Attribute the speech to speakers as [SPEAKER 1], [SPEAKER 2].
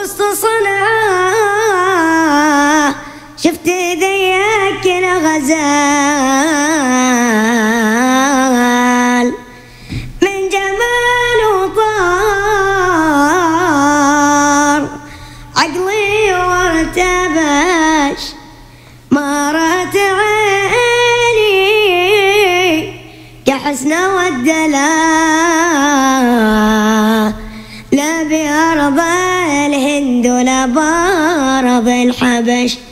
[SPEAKER 1] وسط صنعاء شفت ذيك الغزال من جمال وطار عقلي وارتبش مرت عيني كحسن والدلال لا بأرض الهند ولا بأرض الحبش